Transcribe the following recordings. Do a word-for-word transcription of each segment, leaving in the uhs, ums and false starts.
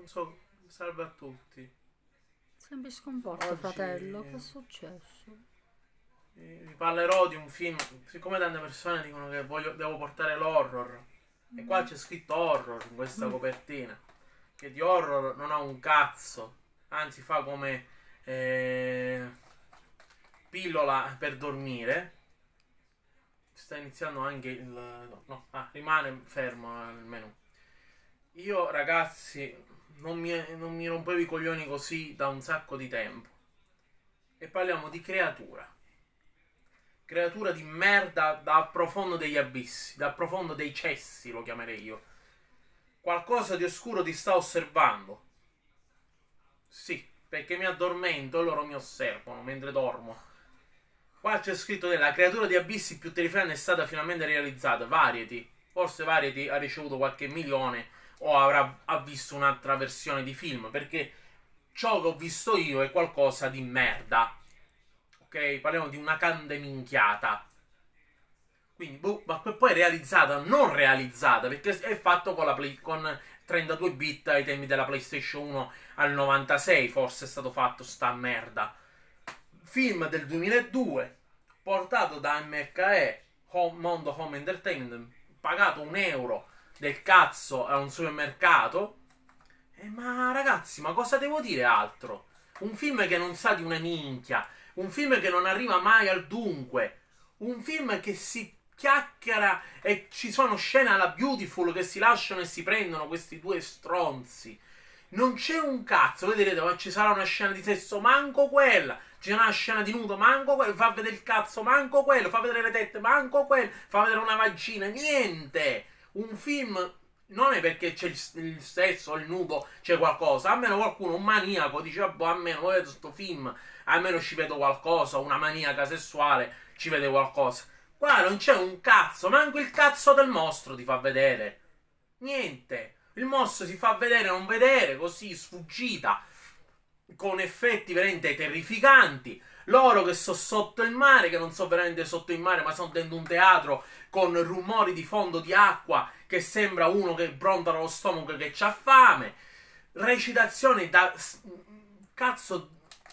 non so, salve a tutti. Sembri sconvolto, Oggi fratello. Che è successo? eh, vi parlerò di un film. Siccome tante persone dicono che voglio, devo portare l'horror, e qua c'è scritto horror in questa copertina, che di horror non ha un cazzo, anzi fa come eh, pillola per dormire. Sta iniziando anche il... no, no, ah, rimane fermo al menù. Io ragazzi non mi, non mi rompevo i coglioni così da un sacco di tempo. E parliamo di creatura. Creatura di merda dal profondo degli abissi, dal profondo dei cessi lo chiamerei io. Qualcosa di oscuro ti sta osservando. Sì, perché mi addormento e loro mi osservano mentre dormo. Qua c'è scritto che la creatura di abissi più terrificante è stata finalmente realizzata. Variety. Forse Variety ha ricevuto qualche milione o avrà ha visto un'altra versione di film, perché ciò che ho visto io è qualcosa di merda. Ok? Parliamo di una cande minchiata. Quindi, boh, ma poi è realizzata, non realizzata, perché è fatto con, la play, con trentadue bit ai tempi della PlayStation uno al novantasei, forse è stato fatto sta merda. Film del duemiladue, portato da M H E, Home, Mondo Home Entertainment, pagato un euro del cazzo a un supermercato. Eh, ma ragazzi, ma cosa devo dire altro? Un film che non sa di una minchia, un film che non arriva mai al dunque, un film che si chiacchiera e ci sono scene alla Beautiful che si lasciano e si prendono questi due stronzi. Non c'è un cazzo. Voi direte, ma ci sarà una scena di sesso? Manco quella. C'è una scena di nudo? Manco quello. Fa vedere il cazzo? Manco quello. Fa vedere le tette? Manco quello. Fa vedere una vagina? Niente. Un film non è perché c'è il, il sesso o il nudo, c'è qualcosa. Almeno qualcuno, un maniaco, dice, ah, boh, almeno vedo questo film, almeno ci vedo qualcosa. Una maniaca sessuale ci vede qualcosa. Qua non c'è un cazzo. Manco il cazzo del mostro ti fa vedere. Niente. Il mostro si fa vedere non vedere, così, sfuggita, con effetti veramente terrificanti. Loro che sono sotto il mare, che non sono veramente sotto il mare, ma sono dentro un teatro con rumori di fondo di acqua, che sembra uno che brontola lo stomaco che c'ha fame. Recitazione da... cazzo...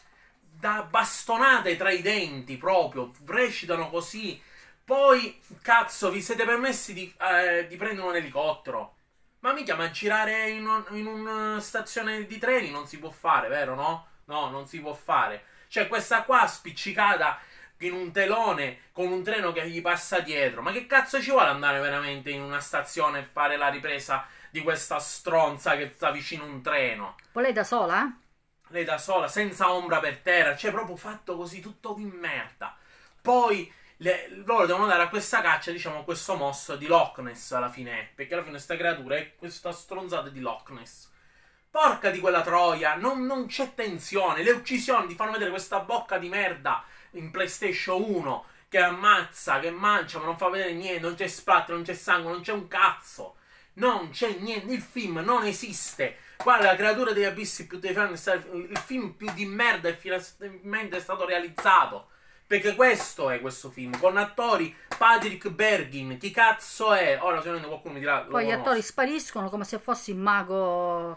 da bastonate tra i denti, proprio. Recitano così. Poi, cazzo, vi siete permessi di, eh, di prendere un elicottero? Ma mica, ma girare in, un, in una stazione di treni non si può fare, vero, no? No, non si può fare. Cioè, questa qua spiccicata in un telone con un treno che gli passa dietro. Ma che cazzo ci vuole andare veramente in una stazione e fare la ripresa di questa stronza che sta vicino a un treno? Poi lei da sola? Lei da sola, senza ombra per terra. Cioè, proprio fatto così, tutto di merda. Poi... Le, loro devono dare a questa caccia, diciamo, questo mostro di Loch Ness alla fine, perché alla fine questa creatura è questa stronzata di Loch Ness. Porca di quella troia, non, non c'è tensione. Le uccisioni ti fanno vedere questa bocca di merda in PlayStation uno che ammazza, che mangia, ma non fa vedere niente, non c'è splatter, non c'è sangue, non c'è un cazzo. Non c'è niente, il film non esiste. Qua la creatura degli abissi più terrificanti, il film più di merda e finalmente è stato realizzato. Perché questo è questo film, con attori Patrick Bergin, chi cazzo è? Ora sicuramente qualcuno mi dirà... Poi gli attori spariscono come se fossi il mago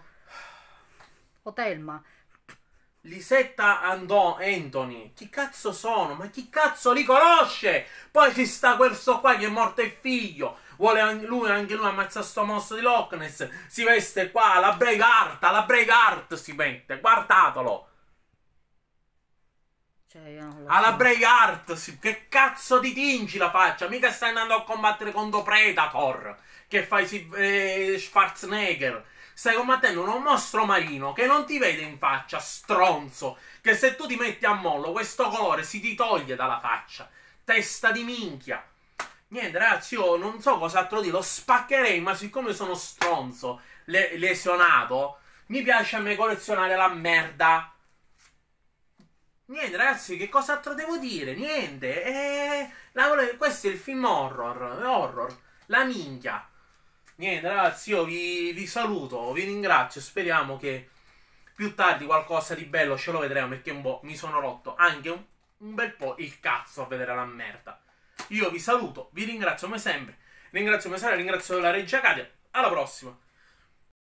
Otelma. Lisetta Andò, Anthony, chi cazzo sono? Ma chi cazzo li conosce? Poi ci sta questo qua che è morto il figlio, vuole anche lui, anche lui ammazzare sto mostro di Loch Ness, si veste qua, alla Braveheart, alla Braveheart si mette, guardatelo! Cioè, alla Braveheart, che cazzo ti tingi la faccia? Mica stai andando a combattere contro Predator, che fai si, eh, Schwarzenegger. Stai combattendo un mostro marino che non ti vede in faccia, stronzo. Che se tu ti metti a mollo, questo colore si ti toglie dalla faccia. Testa di minchia. Niente, ragazzi, io non so cos'altro dire. Lo spaccherei, ma siccome sono stronzo, le lesionato, mi piace a me collezionare la merda. Niente, ragazzi, che cos'altro devo dire? Niente. Eh, la, questo è il film horror. Horror. La minchia. Niente, ragazzi, io vi, vi saluto, vi ringrazio. Speriamo che più tardi qualcosa di bello ce lo vedremo, perché un po' mi sono rotto anche un, un bel po' il cazzo a vedere la merda. Io vi saluto, vi ringrazio come sempre. Ringrazio mia sorella, ringrazio la Regia Katia. Alla prossima.